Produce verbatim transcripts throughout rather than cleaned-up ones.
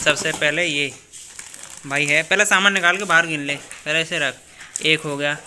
सबसे पहले ये भाई है, पहले सामान निकाल के बाहर गिन ले, पहले ऐसे रख। एक हो गया।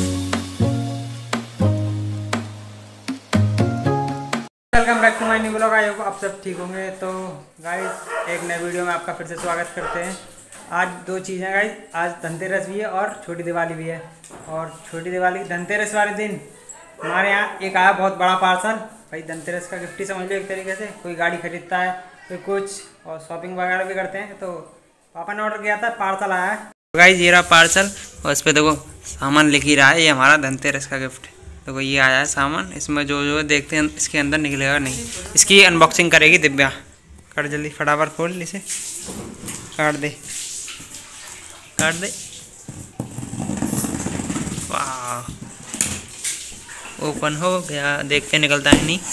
Welcome back to my new blog. I hope आप सब ठीक होंगे। तो गाइस एक नए वीडियो में आपका फिर से स्वागत करते हैं। आज दो चीज़ें गाइस, आज धनतेरस भी है और छोटी दिवाली भी है। और छोटी दिवाली धनतेरस वाले दिन हमारे यहाँ एक आया बहुत बड़ा पार्सल। भाई धनतेरस का गिफ्ट ही समझ लो एक तरीके से। कोई गाड़ी खरीदता है, कोई कुछ, और शॉपिंग वगैरह भी करते हैं। तो पापा ने ऑर्डर किया था, पार्सल आया है। तो गाइस ये रहा पार्सल, और इस पर देखो सामान लिख ही रहा है, ये हमारा धनतेरस का गिफ्ट। देखो ये आया है सामान, इसमें जो जो देखते हैं इसके अंदर निकलेगा नहीं। इसकी अनबॉक्सिंग करेगी दिव्या। कर जल्दी फटाफट खोल, इसे काट दे काट दे। वाह, ओपन हो गया। देखते निकलता है नहीं,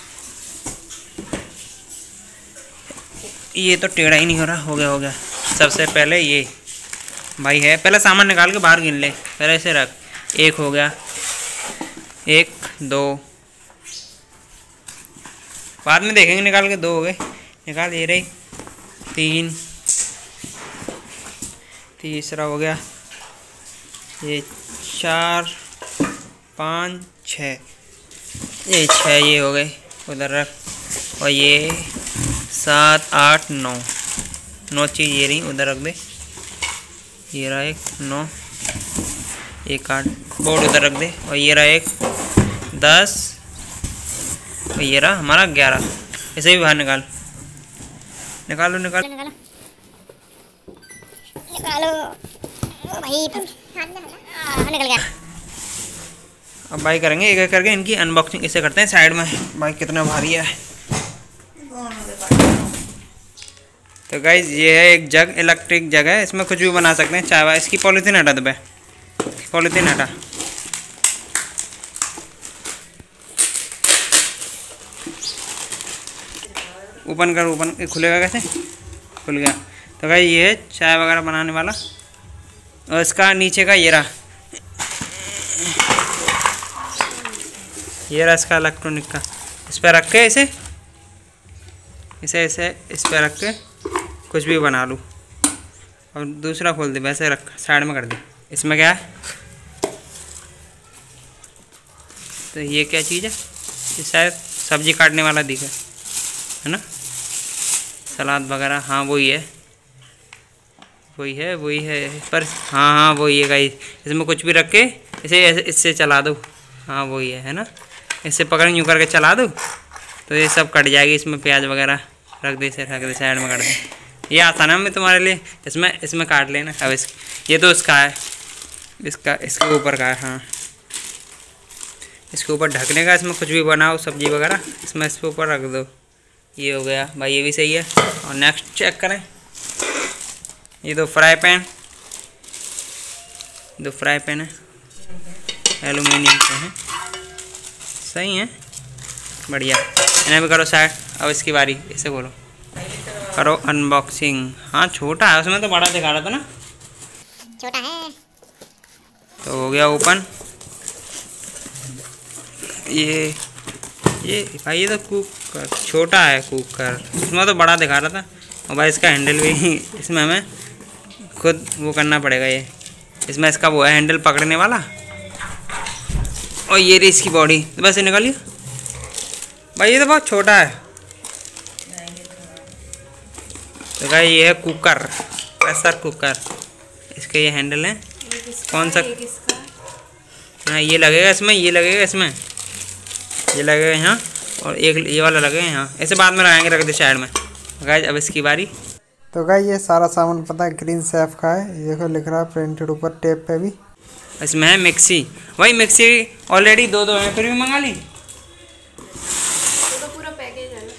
ये तो टेढ़ा ही नहीं हो रहा। हो गया हो गया। सबसे पहले ये भाई है, पहले सामान निकाल के बाहर गिन ले, पहले ऐसे रख। एक हो गया, एक दो, बाद में देखेंगे निकाल के। दो हो गए, निकाल। ये रही तीन, तीसरा हो गया। ये चार, पाँच, छः, ये छः ये हो गए, उधर रख। और ये सात, आठ, नौ, नौ चीज़ ये रही, उधर रख दे। ये रहा एक नौ, एक आठ, बोर्ड उधर रख दे। और ये रहा एक दस, और ये रहा हमारा ग्यारह। इसे भी बाहर निकाल, निकालो निकालो निकालो निकालो भाई, हाँ, निकल गया। अब भाई करेंगे एक एक करके इनकी अनबॉक्सिंग। इसे करते हैं साइड में। भाई कितना भारी है। तो गाइज ये है एक जग, इलेक्ट्रिक जग है, इसमें कुछ भी बना सकते हैं। चाय वाय, इसकी पॉलीथीन हटा दे, पॉलीथीन हटा। ओपन कर, ओपन खुलेगा कैसे? खुल गया। तो गाइज ये है चाय वगैरह बनाने वाला। और इसका नीचे का ये रहा, ये रहा इसका इलेक्ट्रॉनिक का। इस पर रख के इसे इसे इसे इस पर रख के कुछ भी बना लूँ। और दूसरा खोल दे, वैसे रख, साइड में कर दे। इसमें क्या है? तो ये क्या चीज़ है? ये शायद सब्जी काटने वाला दिखा है ना, सलाद वगैरह। हाँ वही है, वही है वही है पर हाँ हाँ वही है गाइस। इसमें कुछ भी रख के इसे ऐसे इससे चला दो। हाँ वही है है ना, इससे पकड़ यूँ करके चला दो तो ये सब कट जाएगी। इसमें प्याज वगैरह रख दे, इसे रख दे, साइड में कर दे। ये आसान है मैं तुम्हारे लिए। इसमें इसमें काट लेना। अब इस ये तो इसका है, इसका इसके ऊपर का है। हाँ इसके ऊपर ढकने का। इसमें कुछ भी बनाओ सब्जी वगैरह, इसमें इसके ऊपर रख दो। ये हो गया भाई, ये भी सही है। और नेक्स्ट चेक करें, ये दो फ्राई पैन, दो फ्राई पैन है, एलुमिनियम के हैं, सही है, बढ़िया। इन्हें भी करो साइड। अब इसकी बारी, इसे बोलो करो अनबॉक्सिंग। हाँ छोटा है, उसमें तो बड़ा दिखा रहा था ना, छोटा है। तो हो गया ओपन। ये ये भाई ये तो कुकर, छोटा है कुकर, उसमें तो बड़ा दिखा रहा था। और भाई इसका हैंडल भी इसमें हमें खुद वो करना पड़ेगा। ये इसमें इसका वो है हैंडल पकड़ने वाला। और ये रही इसकी बॉडी। तो बस ये निकालिए भाई, ये तो बहुत छोटा है। तो भाई ये है कुकर, प्रेशर कुकर। इसके ये हैंडल है, कौन सा? हाँ ये लगेगा इसमें, ये लगेगा इसमें, ये लगेगा यहाँ, और एक ये वाला लगेगा यहाँ। ऐसे बाद में लगाएंगे, रख दे साइड में। गाइस अब इसकी बारी। तो गाइस ये सारा सामान पता है ग्रीन शेफ का है। ये देखो लिख रहा है प्रिंटेड ऊपर टेप पे भी। इसमें है मिक्सी। वही मिक्सी ऑलरेडी दो दो है, फिर भी मंगा ली। तो पूरा पैकेज है।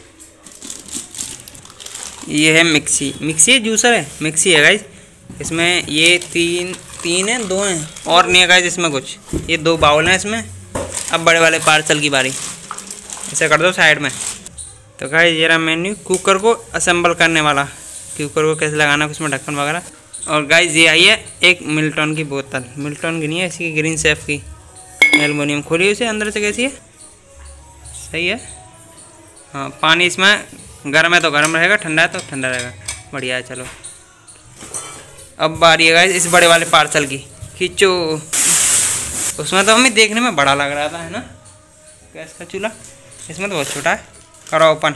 ये है मिक्सी, मिक्सी है, जूसर है, मिक्सी है गाइस। इसमें ये तीन तीन है, दो हैं और नहीं है गाइस इसमें कुछ। ये दो बाउल हैं इसमें। अब बड़े वाले पार्सल की बारी, इसे कर दो साइड में। तो गाइस ये रहा मेन्यू, कुकर को असेंबल करने वाला, कुकर को कैसे लगाना है, उसमें ढक्कन वगैरह। और गाइस ये आई है एक मिल्टन की बोतल, मिल्टन की नहीं है, इसकी ग्रीन शेफ की, एलुमिनियम। खोली उसे अंदर से, कैसी है? सही है। हाँ पानी इसमें गर्म है तो गर्म रहेगा, ठंडा है तो ठंडा रहेगा। बढ़िया है। चलो अब बारी है गाइस इस बड़े वाले पार्सल की, खींचो। उसमें तो हमें देखने में बड़ा लग रहा था, है ना, गैस का चूल्हा। इसमें तो बहुत छोटा है। करो ओपन।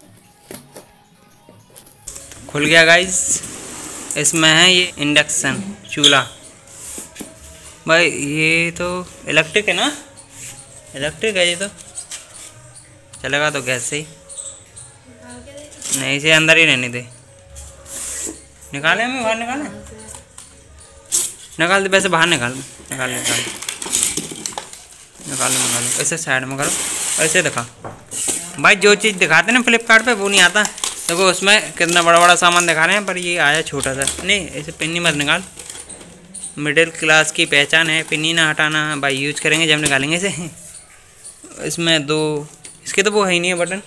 खुल गया गाइस। इसमें है ये इंडक्शन चूल्हा। भाई ये तो इलेक्ट्रिक है ना, इलेक्ट्रिक है ये तो, चलेगा तो गैस से ही। नहीं इसे अंदर ही रहने दे। निकाले हमें बाहर, निकाले निकाल दे, वैसे बाहर निकाल निकाल निकाल निकालो निकालो। ऐसे साइड में करो, ऐसे दिखा भाई। जो चीज़ दिखाते ना फ्लिपकार्ट पे वो नहीं आता। देखो उसमें कितना बड़ा बड़ा सामान दिखा रहे हैं, पर ये आया छोटा सा। नहीं ऐसे पिन्नी मत निकाल, मिडिल क्लास की पहचान है, पिन्नी ना हटाना भाई। यूज करेंगे जब निकालेंगे इसे। इसमें दो, इसके तो वो है ही नहीं है बटन,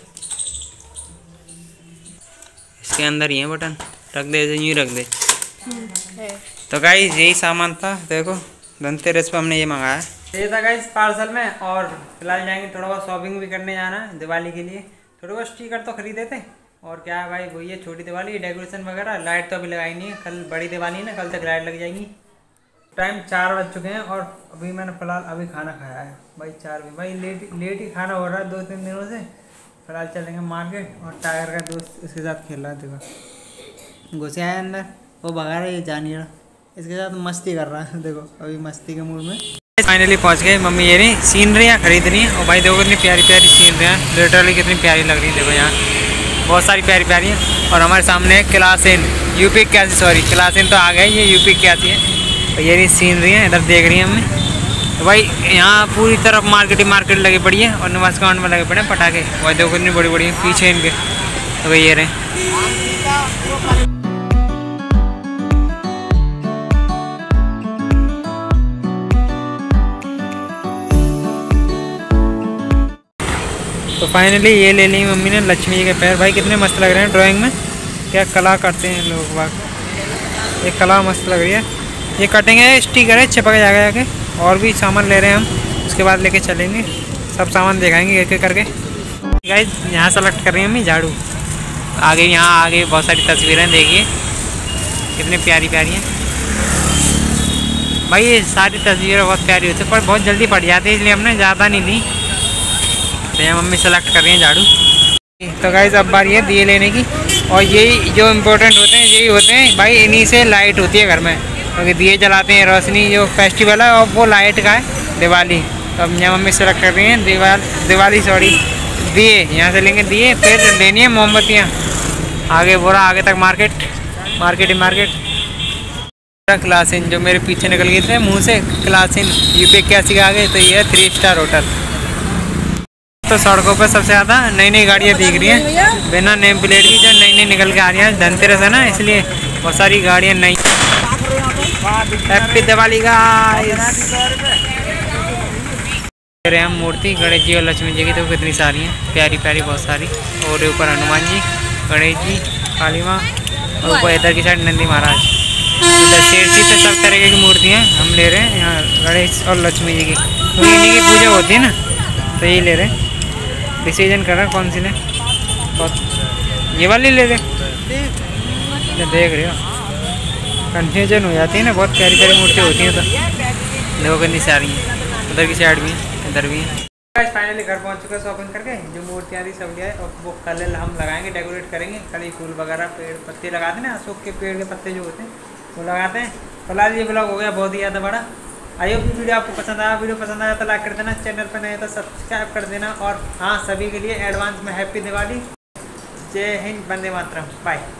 इसके अंदर ही है बटन। रख दे, ऐसे यूँ रख दे। तो गाइस यही सामान था। देखो धनतेरस पे हमने ये मंगाया। ये था गाइस पार्सल में। और फिलहाल जाएंगे थोड़ा बहुत शॉपिंग भी करने जाना है दिवाली के लिए। थोड़े बहुत स्टिकर तो खरीदे थे। और क्या है भाई, वही है छोटी दिवाली, डेकोरेशन वगैरह। लाइट तो अभी लगाई नहीं है, कल बड़ी दिवाली है ना, कल तक लाइट लग जाएगी। टाइम चार बज चुके हैं और अभी मैंने फिलहाल अभी खाना खाया है भाई। चार बजे भाई लेट लेट ही खाना हो रहा है दो तीन दिनों से। फिलहाल चलेंगे मार्केट। और टायर का दोस्त इसके साथ खेल रहा है, देखो घुसे आया अंदर, वो भगा रहा है, ये जा नहीं रहा, इसके साथ मस्ती कर रहा है। देखो अभी मस्ती के मूड में। फाइनली पहुंच गए। मम्मी ये नहीं सीनरियाँ खरीद रही हैं। और भाई देखो कितनी प्यारी प्यारी सीनरियाँ, लिटरली कितनी प्यारी लग रही है। देखो यहाँ बहुत सारी प्यारी प्यारी हैं। और हमारे सामने है क्लासेन, यूपी इक्यासी, सॉरी क्लासेन तो आ गए, ये यूपी इक्यासी है। तो ये नहीं सीनरी है, इधर देख रही हैं हमने। तो भाई यहाँ पूरी तरफ मार्केट ही मार्केट लगी पड़ी है। और निवास काउंट में लगे पड़े हैं पटाखे। भाई देखो कितनी बड़ी बड़ी है पीछे इनके। तो भाई ये रहे। तो फाइनली ये ले ली मम्मी ने लक्ष्मी जी के पैर। भाई कितने मस्त लग रहे हैं ड्राइंग में, क्या कला करते हैं लोग बाग। ये कला मस्त लग रही है। ये कटेंगे, स्टिकर है, चिपक जाएगा जाके। और भी सामान ले रहे हैं हम, उसके बाद लेके चलेंगे। सब सामान दिखाएंगे एक एक करके। गाइस यहाँ सेलेक्ट कर रही हैं मम्मी झाड़ू। आगे यहाँ आगे बहुत सारी तस्वीरें देखिए कितनी प्यारी प्यारी हैं। भाई ये सारी तस्वीरें बहुत प्यारी होती है, पर बहुत जल्दी फट जाती है, इसलिए हमने ज़्यादा नहीं ली। तो यहाँ मम्मी सेलेक्ट कर रही हैं झाड़ू। तो गाइस अब बारी है दिए लेने की। और यही जो इम्पोर्टेंट होते हैं यही होते हैं भाई, इन्हीं से लाइट होती है घर में, क्योंकि दिए जलाते हैं, रोशनी जो फेस्टिवल है और वो लाइट का है, दिवाली। तो अब यहाँ मम्मी सेलेक्ट कर रही हैं दिवाल दिवाली सॉरी दिए। यहाँ से लेंगे दिए, फिर लेनी है मोमबत्तियाँ। आगे बोरा, आगे तक मार्केट मार्केट ही मार्केट। क्लासिन जो मेरे पीछे निकल गए थे मुँह से, क्लासिन यूपी इक्यासी का आगे। तो ये है थ्री स्टार होटल। तो सड़कों पर सबसे ज़्यादा नई नई गाड़ियाँ दिख रही हैं बिना नेम प्लेट की, जो नई नई निकल के आ रही हैं। धनतेरस है ना, इसलिए बहुत सारी गाड़ियाँ नई। Happy Diwali guys. हम मूर्ति गणेश जी और लक्ष्मी जी की तो कितनी सारी हैं, प्यारी प्यारी बहुत सारी। और ऊपर हनुमान जी, गणेश जी, काली माँ, और ऊपर इधर की साइड नंदी महाराज। इधर शेर जी से सब तरीके की मूर्तियाँ हम ले रहे हैं यहाँ, गणेश और लक्ष्मी जी की, क्योंकि इन्हीं की पूजा होती है ना, तो यही ले रहे हैं। डिसीजन कर रहे हैं कौन सी लें, बहुत ये वाली ले लें। देख रहे हो कन्फ्यूजन हो जाती है ना, बहुत प्यारी प्यारी मूर्ति होती हैं। तो देखो कितनी सारी हैं, उधर की साइड भी, इधर भी। फाइनली घर पहुंच चुके शॉपिंग करके। जो मूर्तियाँ थी सब लिया, और वो कल हम लगाएंगे, डेकोरेट करेंगे। कल ही फूल वगैरह, पेड़ पत्ते लगाते हैं ना, अशोक के पेड़ के पत्ते जो होते हैं वो लगाते हैं। फिलहाल ये ब्लॉग हो गया बहुत ही ज़्यादा बड़ा। आई होप वीडियो आपको पसंद आया। वीडियो पसंद आया तो लाइक कर देना, चैनल पर नए तो सब्सक्राइब कर देना। और हाँ, सभी के लिए एडवांस में हैप्पी दिवाली। जय हिंद, वंदे मातरम, बाय।